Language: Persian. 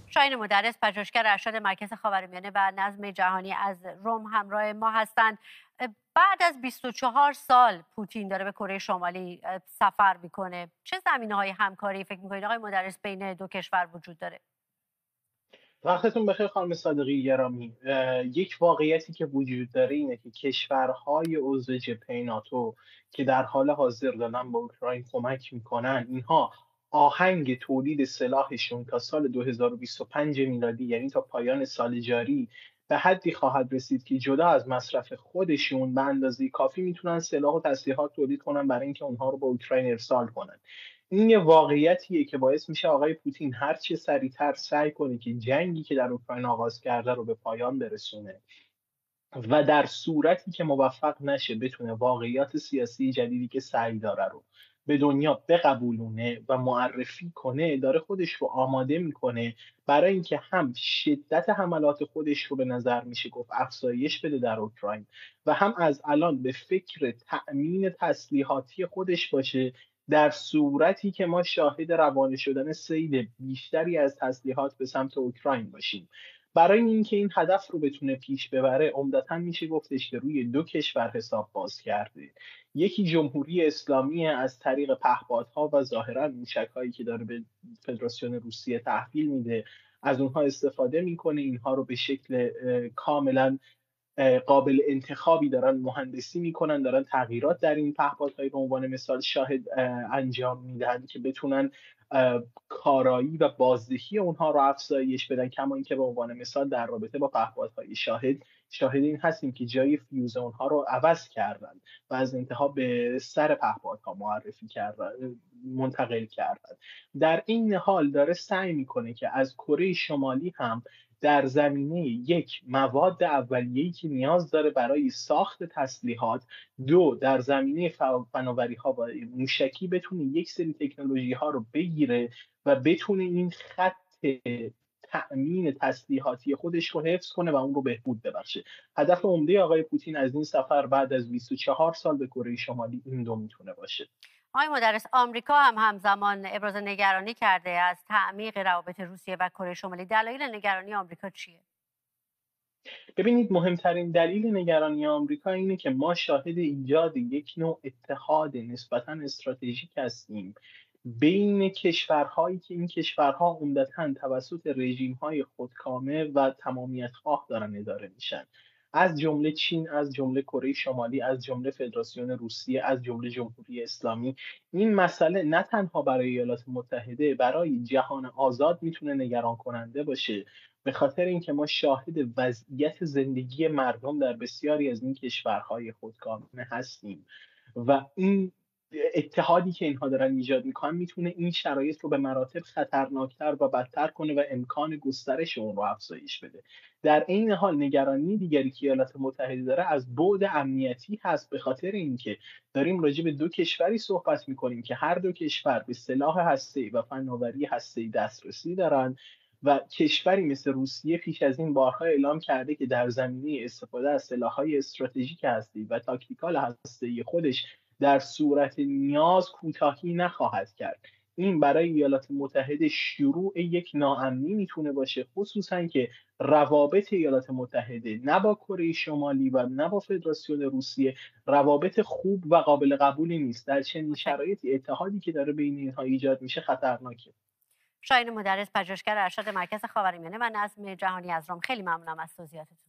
شاهین مدرس، پژوهشگر ارشد مرکز خاورمیانه و نظم جهانی از روم همراه ما هستند. بعد از 24 سال پوتین داره به کره شمالی سفر میکنه. چه زمینه‌های همکاری فکر میکنید آقای مدرس بین دو کشور وجود داره؟ وقتتون بخیر خانم صادقی گرامی. یک واقعیتی که وجود داره اینه که کشورهای عضو جبهه ناتو که در حال حاضر دارن به اوکراین کمک میکنن، اینها آهنگ تولید سلاحشون تا سال 2025 میلادی، یعنی تا پایان سال جاری، به حدی خواهد رسید که جدا از مصرف خودشون به اندازه کافی میتونن سلاح و تسلیحات تولید کنن برای اینکه اونها رو به اوکراین ارسال کنن. این یه واقعیتیه که باعث میشه آقای پوتین هر چه سریعتر سعی کنه که جنگی که در اوکراین آغاز کرده رو به پایان برسونه و در صورتی که موفق نشه بتونه واقعیات سیاسی جدیدی که سعی داره رو به دنیا بقبولونه و معرفی کنه. داره خودش رو آماده میکنه برای اینکه هم شدت حملات خودش رو به نظر میشه گفت افزایش بده در اوکراین و هم از الان به فکر تأمین تسلیحاتی خودش باشه در صورتی که ما شاهد روانه شدن سیل بیشتری از تسلیحات به سمت اوکراین باشیم. برای اینکه این هدف رو بتونه پیش ببره عمدتاً میشه گفتش که روی دو کشور حساب باز کرده. یکی جمهوری اسلامی از طریق پهپادها و ظاهرا موشک‌هایی که داره به فدراسیون روسیه تحویل میده از اونها استفاده میکنه، اینها رو به شکل کاملا قابل انتخابی دارن مهندسی میکنن، دارن تغییرات در این پهپادهای به عنوان مثال شاهد انجام میدن که بتونن کارایی و بازدهی اونها رو افزایش بدن. کما اینکه به عنوان مثال در رابطه با پهپادهای شاهد این هستیم که جای فیوز اونها رو عوض کردن و از انتها به سر پهپادها معرفی کردن، منتقل کردن. در این حال داره سعی میکنه که از کره شمالی هم در زمینه یک مواد اولیه‌ای که نیاز داره برای ساخت تسلیحات، دو در زمینه فناوری‌ها و موشکی بتونه یک سری تکنولوژی ها رو بگیره و بتونه این خط تأمین تسلیحاتی خودش رو حفظ کنه و اون رو بهبود ببخشه. هدف عمده آقای پوتین از این سفر بعد از 24 سال به کره شمالی این دو میتونه باشه. آقای مدرس، آمریکا هم همزمان ابراز نگرانی کرده از تعمیق روابط روسیه و کره شمالی. دلایل نگرانی آمریکا چیه؟ ببینید، مهمترین دلیل نگرانی آمریکا اینه که ما شاهد ایجاد یک نوع اتحاد نسبتاً استراتژیک هستیم بین کشورهایی که این کشورها عمدتاً توسط رژیم‌های خودکامه و تمامیت‌خواه دارن اداره میشن، از جمله چین، از جمله کره شمالی، از جمله فدراسیون روسیه، از جمله جمهوری اسلامی. این مسئله نه تنها برای ایالات متحده، برای جهان آزاد میتونه نگران کننده باشه، به خاطر اینکه ما شاهد وضعیت زندگی مردم در بسیاری از این کشورهای خودکامه هستیم و این اتحادی که اینها دارن ایجاد میکنن میتونه این شرایط رو به مراتب خطرناکتر و بدتر کنه و امکان گسترش اون رو افزایش بده. در عین حال نگرانی دیگری که ایالات متحده داره از بعد امنیتی هست، به خاطر اینکه داریم راجع به دو کشوری صحبت میکنیم که هر دو کشور به سلاح هسته‌ای و فناوری هسته‌ای دسترسی دارن و کشوری مثل روسیه پیش از این بارها اعلام کرده که در زمینه استفاده از سلاح‌های استراتژیک هسته‌ای و تاکتیکال هسته‌ای خودش در صورت نیاز کوتاهی نخواهد کرد. این برای ایالات متحده شروع یک ناامنی میتونه باشه، خصوصا که روابط ایالات متحده نه با کره شمالی و نه با فدراسیون روسیه روابط خوب و قابل قبولی نیست. در چنین شرایطی اتحادی که داره بین اینها ایجاد میشه خطرناکه. شاهین مدرس، پژوهشگر ارشد مرکز خاورمیانه و نظم جهانی از روم، خیلی ممنونم از توضیحاتتون.